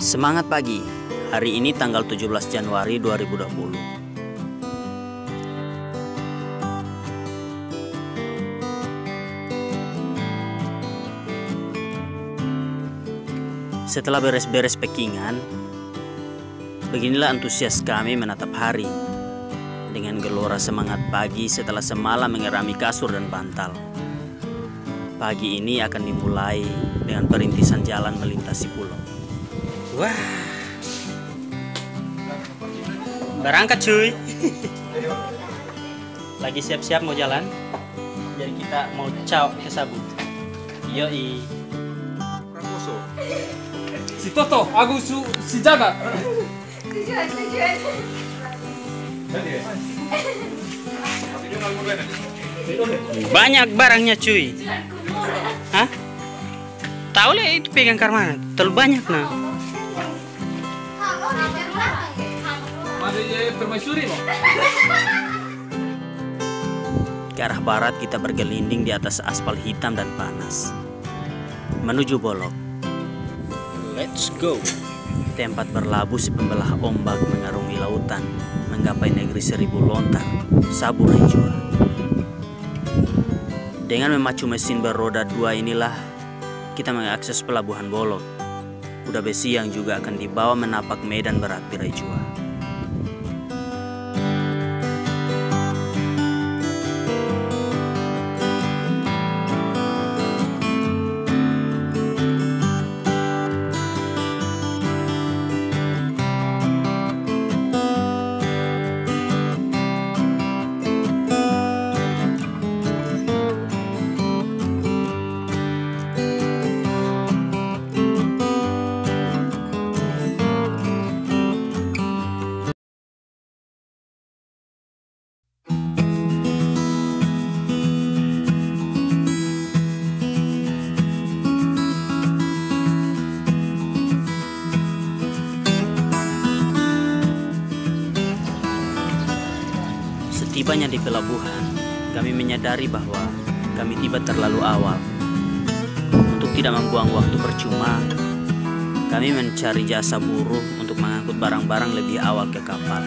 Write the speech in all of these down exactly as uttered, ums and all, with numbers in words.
Semangat pagi, hari ini tanggal tujuh belas Januari dua ribu dua puluh. Setelah beres-beres packingan, beginilah antusias kami menatap hari. Dengan gelora semangat pagi setelah semalam mengerami kasur dan bantal. Pagi ini akan dimulai dengan perintisan jalan melintasi pulau. Wah, berangkat cuy. Lagi siap-siap mau jalan. Jadi kita mau caw ke Sabut. Yoi. Pramoso. Si Toto, aku su si Jaga. Tujuan, tujuan. Banyak barangnya cuy. Hah? Tahu le itu pegang karmana. Terlalu banyak nah. Permaisuri no. Ke arah barat kita bergelinding di atas aspal hitam dan panas. Menuju Bolok. Let's go. Tempat berlabuh si pembelah ombak mengarungi lautan, menggapai negeri seribu lontar, Saburejua. Dengan memacu mesin beroda dua inilah kita mengakses pelabuhan Bolok. Kuda besi yang juga akan dibawa menapak medan berat Pirejua. Tibanya di pelabuhan, kami menyadari bahwa kami tiba terlalu awal. Untuk tidak membuang waktu percuma, kami mencari jasa buruh untuk mengangkut barang-barang lebih awal ke kapal.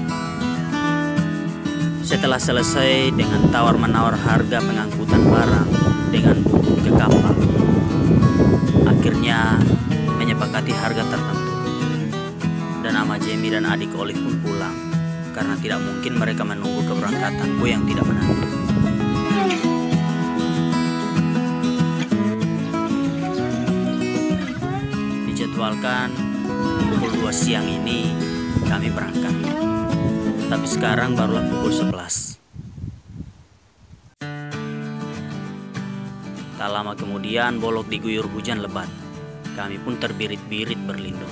Setelah selesai dengan tawar-menawar harga pengangkutan barang dengan buruh ke kapal, akhirnya menyepakati harga tertentu. Dan Ama Jemi dan adik Olive pun pulang. Karena tidak mungkin mereka menunggu keberangkatanku yang tidak menentu. Dijadwalkan pukul dua siang ini kami berangkat. Tapi sekarang barulah pukul sebelas. Tak lama kemudian Bolok diguyur hujan lebat. Kami pun terbirit-birit berlindung.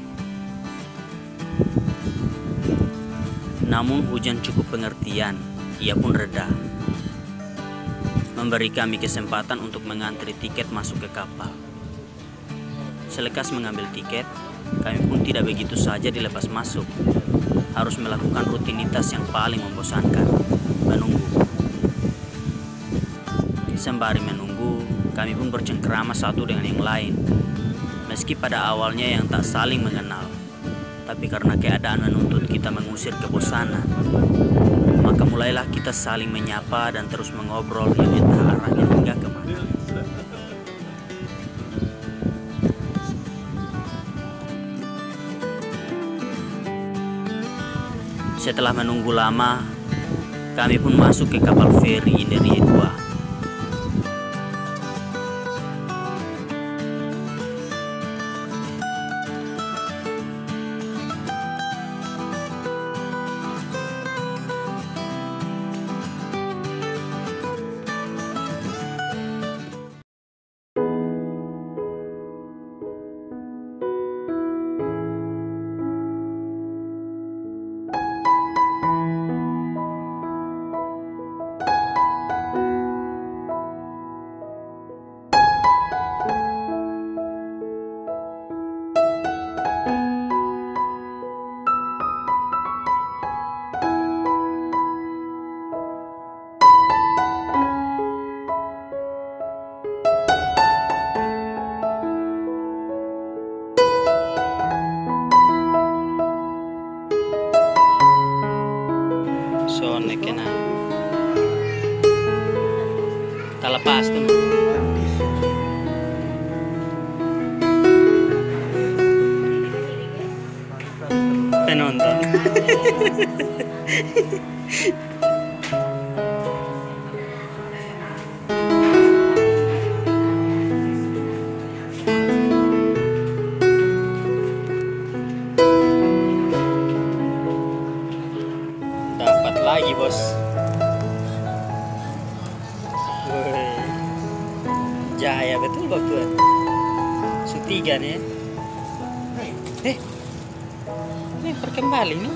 Namun hujan cukup pengertian, ia pun reda. Memberi kami kesempatan untuk mengantri tiket masuk ke kapal. Selekas mengambil tiket, kami pun tidak begitu saja dilepas masuk. Harus melakukan rutinitas yang paling membosankan, menunggu. Sembari menunggu, kami pun bercengkrama satu dengan yang lain. Meski pada awalnya yang tak saling mengenal. Tapi karena keadaan menuntut kita mengusir kebosanan, maka mulailah kita saling menyapa dan terus mengobrol yang entah arahnya hingga kemana. Setelah menunggu lama, kami pun masuk ke kapal feri Inderie dua. kelas tuh. Penonton. Dapat lagi, bos. Woi, jaya betul bapak. Su tiga nih. Eh, ini perkembali nih.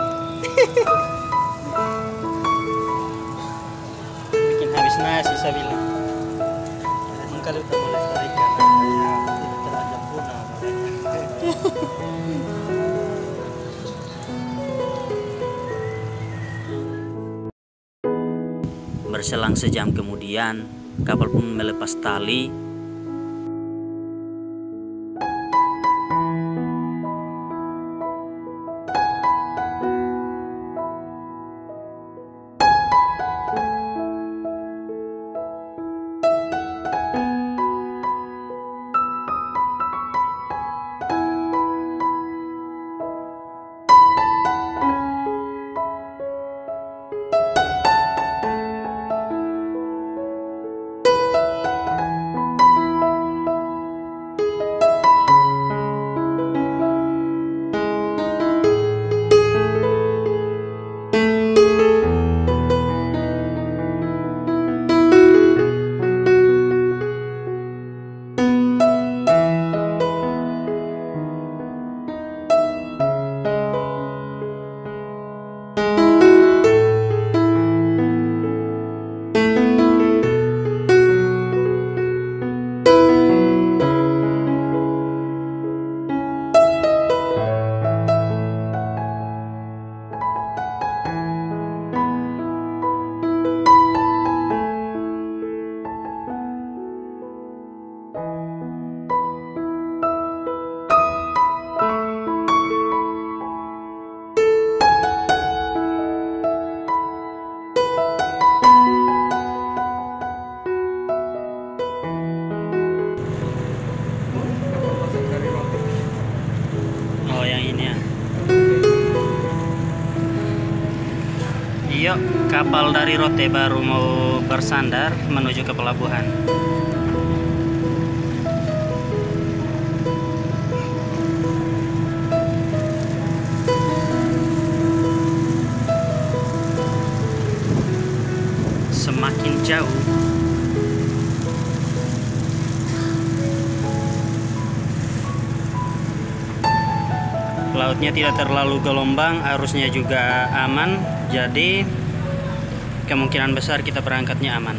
Bikin habis nasi saya bilang. Emang kalau udah melestarikan namanya tidak terajam punah. Berselang sejam kemudian, kapal pun melepas tali. Yuk, kapal dari Rote baru mau bersandar menuju ke pelabuhan. Semakin jauh lautnya tidak terlalu gelombang, arusnya juga aman, jadi kemungkinan besar kita berangkatnya aman.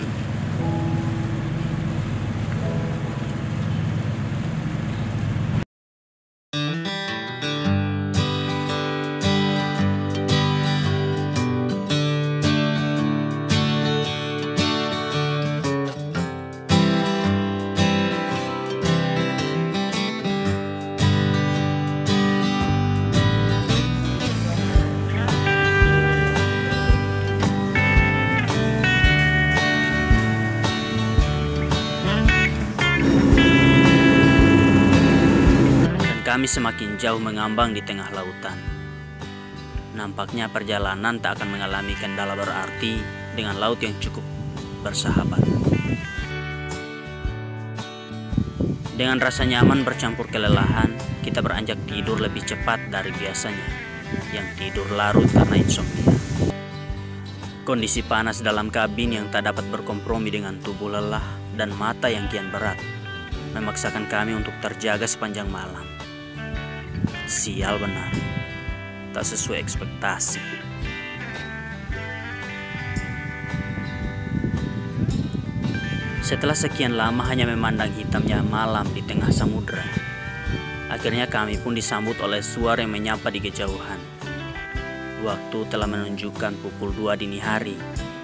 Kami semakin jauh mengambang di tengah lautan. Nampaknya perjalanan tak akan mengalami kendala berarti dengan laut yang cukup bersahabat. Dengan rasa nyaman bercampur kelelahan, kita beranjak tidur lebih cepat dari biasanya, yang tidur larut karena insomnia. Kondisi panas dalam kabin yang tak dapat berkompromi dengan tubuh lelah dan mata yang kian berat memaksakan kami untuk terjaga sepanjang malam. Sial benar, tak sesuai ekspektasi. Setelah sekian lama hanya memandang hitamnya malam di tengah samudera, akhirnya kami pun disambut oleh suara yang menyapa di kejauhan. Waktu telah menunjukkan pukul dua dini hari.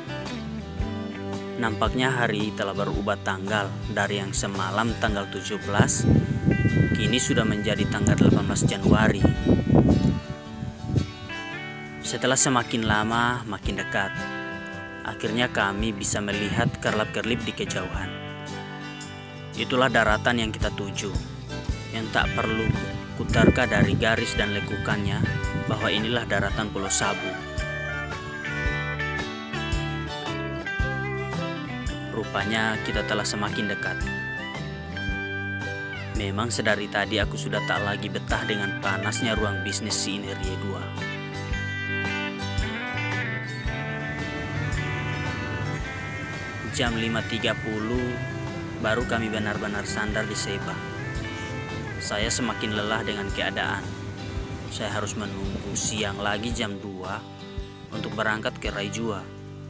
Nampaknya hari telah berubah tanggal dari yang semalam tanggal tujuh belas, kini sudah menjadi tanggal delapan belas Januari. Setelah semakin lama makin dekat, Akhirnya kami bisa melihat kerlap-kerlip di kejauhan. Itulah daratan yang kita tuju, yang tak perlu kuterka dari garis dan lekukannya bahwa inilah daratan Pulau Sabu. Rupanya kita telah semakin dekat. Memang sedari tadi aku sudah tak lagi betah dengan panasnya ruang bisnis Sinerie dua. Jam lima tiga puluh baru kami benar-benar sandar di Seba. Saya semakin lelah dengan keadaan. Saya harus menunggu siang lagi jam dua untuk berangkat ke Raijua.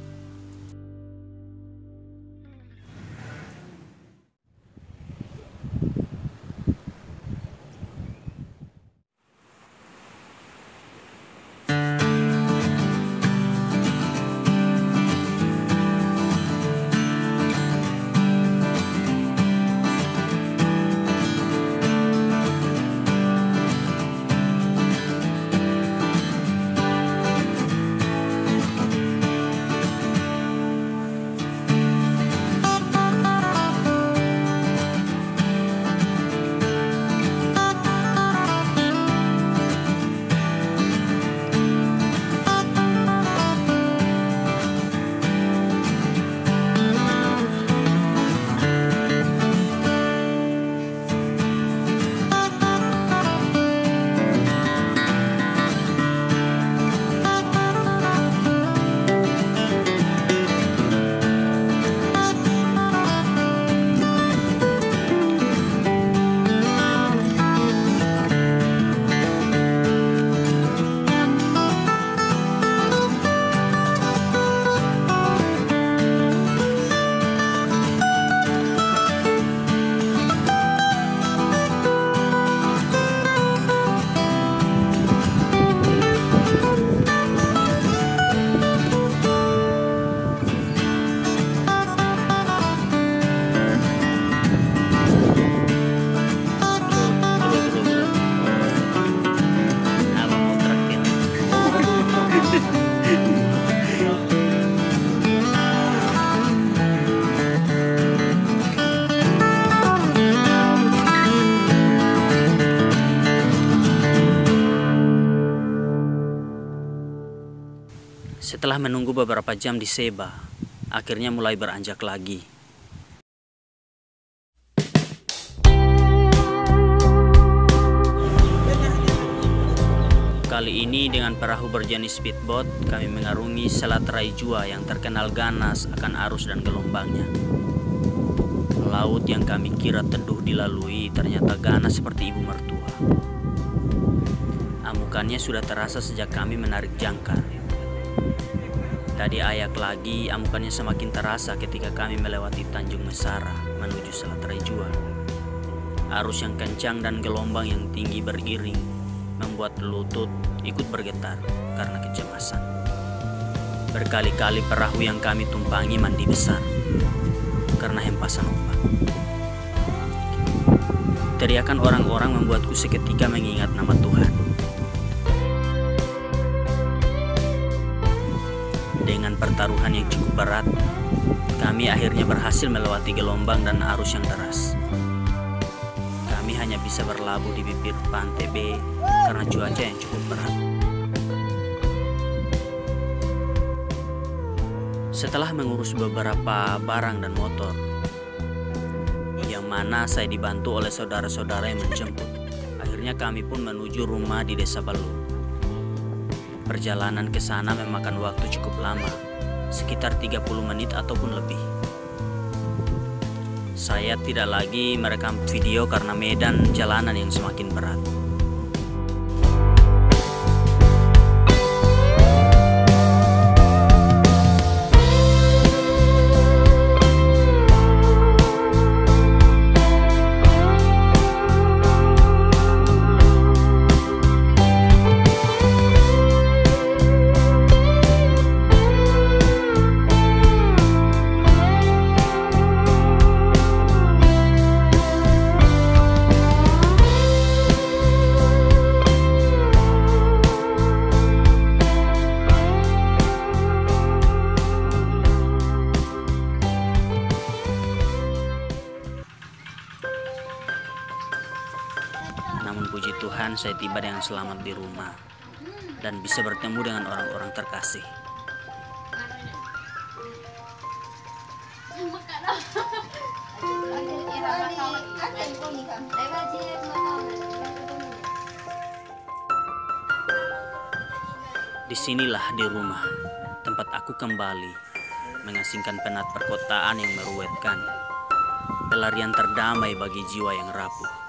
Setelah menunggu beberapa jam di Seba, akhirnya mulai beranjak lagi. Kali ini dengan perahu berjenis speedboat, kami mengarungi Selat Raijua yang terkenal ganas akan arus dan gelombangnya. Laut yang kami kira teduh dilalui ternyata ganas seperti ibu mertua. Amukannya sudah terasa sejak kami menarik jangkar. Tadi ayak lagi, amukannya semakin terasa ketika kami melewati Tanjung Mesara menuju Selat Raijua. Arus yang kencang dan gelombang yang tinggi beriring membuat lutut ikut bergetar karena kecemasan. Berkali-kali perahu yang kami tumpangi mandi besar karena hempasan ombak. Teriakan orang-orang membuatku seketika mengingat nama Tuhan. Dengan pertaruhan yang cukup berat, kami akhirnya berhasil melewati gelombang dan arus yang deras. Kami hanya bisa berlabuh di bibir pantai B karena cuaca yang cukup berat. Setelah mengurus beberapa barang dan motor, yang mana saya dibantu oleh saudara-saudara yang menjemput, akhirnya kami pun menuju rumah di Desa Balu. Perjalanan ke sana memakan waktu cukup lama, sekitar tiga puluh menit ataupun lebih. Saya tidak lagi merekam video karena medan jalanan yang semakin berat. Namun puji Tuhan saya tiba dengan selamat di rumah dan bisa bertemu dengan orang-orang terkasih. Disinilah di rumah tempat aku kembali mengasingkan penat perkotaan yang meruwetkan, pelarian terdamai bagi jiwa yang rapuh.